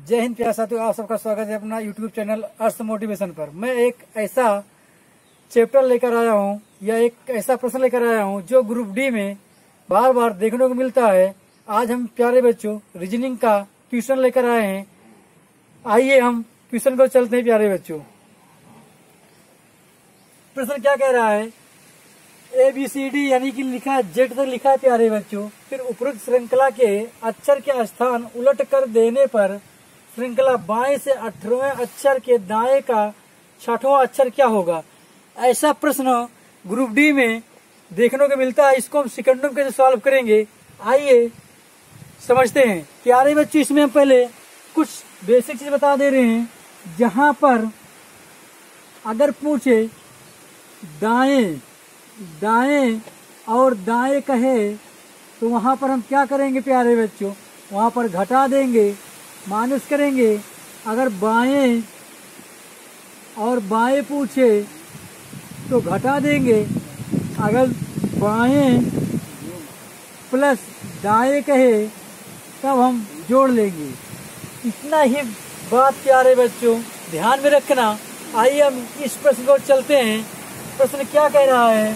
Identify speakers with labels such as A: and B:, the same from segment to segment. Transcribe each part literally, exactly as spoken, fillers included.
A: जय हिंद प्यारे साथियों, आप सबका स्वागत है अपना यूट्यूब चैनल अर्थ मोटिवेशन पर। मैं एक ऐसा चैप्टर लेकर आया हूं या एक ऐसा प्रश्न लेकर आया हूं जो ग्रुप डी में बार बार देखने को मिलता है। आज हम प्यारे बच्चों रीजनिंग का क्वेश्चन लेकर आए हैं। आइए हम क्वेश्चन को चलते हैं प्यारे बच्चों। प्रश्न क्या कह रहा है, ए बी सी डी यानी कि लिखा है जेड तक लिखा है प्यारे बच्चों। फिर उपरोक्त श्रृंखला के अक्षर के स्थान उलट कर देने पर श्रृंखला बाएं से अठारहवें अक्षर के दाएं का छठवां अक्षर क्या होगा। ऐसा प्रश्न ग्रुप डी में देखने को मिलता है। इसको हम सेकंडों में कैसे सॉल्व करेंगे, आइए समझते हैं प्यारे बच्चों। इसमें हम पहले कुछ बेसिक चीज बता दे रहे हैं। जहां पर अगर पूछे दाएं दाएं और दाएं कहे तो वहां पर हम क्या करेंगे प्यारे बच्चों, वहां पर घटा देंगे, माइनस करेंगे। अगर बाएं और बाएं पूछे तो घटा देंगे। अगर बाएं प्लस दाएं कहे तब हम जोड़ लेंगे। इतना ही बात प्यारे बच्चों ध्यान में रखना। आइए हम इस प्रश्न को चलते हैं। प्रश्न क्या कह रहा है,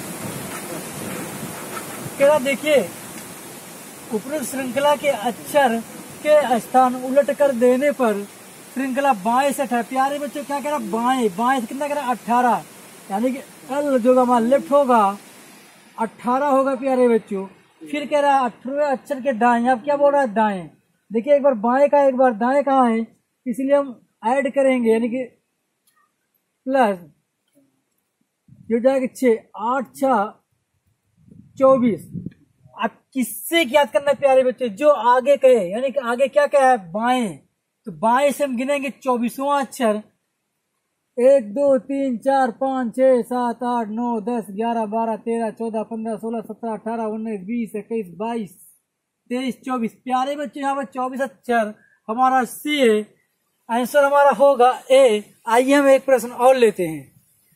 A: कह रहा देखिए उपरोक्त श्रृंखला के अक्षर के स्थान उलट कर देने पर श्रृंखला बाएं से अठारह। प्यारे बच्चों क्या कह रहा, बाएं बाएं से कितना कह रहा, अठारह, यानी कि एल जो हमारा लेफ्ट होगा अठारह होगा प्यारे बच्चों। फिर कह रहा है अठारहवें अक्षर के दाएं। अब क्या बोल रहा है, दाएं। देखिए एक बार बाएं का एक बार दाएं कहाँ है, इसलिए हम ऐड करेंगे, यानी कि प्लस जो जाएगा छह आठ छह चौबीस। अब किससे याद करना है प्यारे बच्चे, जो आगे कहे, यानी कि आगे क्या क्या है, बाएं। तो बाएं से हम गिनेंगे चौबीसवां अक्षर। एक दो तीन चार पाँच छह सात आठ नौ दस ग्यारह बारह तेरह चौदह पंद्रह सोलह सत्रह अठारह उन्नीस बीस इक्कीस बाईस तेईस चौबीस। प्यारे बच्चे यहाँ पर चौबीस अक्षर हमारा सी है। आंसर हमारा होगा ए। आइए हम एक प्रश्न और लेते हैं।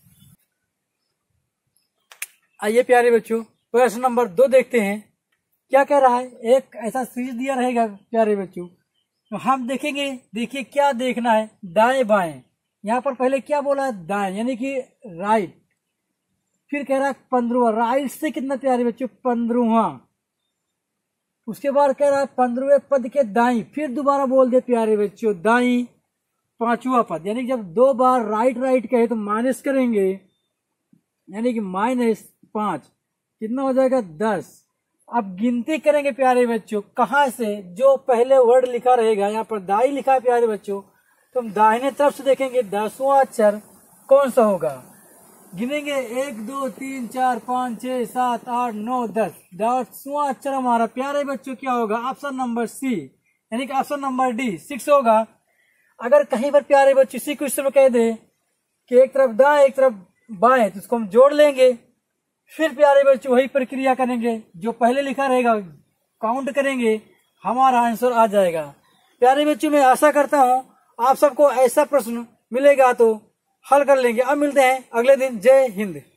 A: आइए प्यारे बच्चों प्रश्न नंबर दो देखते हैं। क्या कह रहा है, एक ऐसा सीरीज दिया रहेगा प्यारे बच्चों, तो हम देखेंगे। देखिए क्या देखना है, दाएं बाएं। यहाँ पर पहले क्या बोला है, दाएं यानी कि राइट। फिर कह रहा है पंद्रहवा, राइट से कितना प्यारे बच्चों, पंद्रहवा। उसके बाद कह रहा है पंद्रहवें पद के दाई। फिर दोबारा बोल दे प्यारे बच्चों दाई, पांचवा पद। यानी कि जब दो बार राइट राइट कहे तो माइनस करेंगे, यानी कि माइनस पांच, कितना हो जाएगा, दस। अब गिनती करेंगे प्यारे बच्चों, कहाँ से, जो पहले वर्ड लिखा रहेगा। यहाँ पर दाई लिखा है प्यारे बच्चों, तो हम दाहिने तरफ से देखेंगे दसवां अक्षर कौन सा होगा। गिनेंगे एक दो तीन चार पाँच छह सात आठ नौ दस। दसवां अक्षर हमारा प्यारे बच्चों क्या होगा, ऑप्शन नंबर सी, यानी कि ऑप्शन नंबर डी सिक्स होगा। अगर कहीं पर प्यारे बच्चों इसी क्वेश्चन में कह दे कि एक तरफ दाएं एक तरफ बाएं, तो उसको हम जोड़ लेंगे। फिर प्यारे बच्चों वही प्रक्रिया करेंगे, जो पहले लिखा रहेगा काउंट करेंगे, हमारा आंसर आ जाएगा। प्यारे बच्चों मैं आशा करता हूं आप सबको ऐसा प्रश्न मिलेगा तो हल कर लेंगे। अब मिलते हैं अगले दिन। जय हिंद।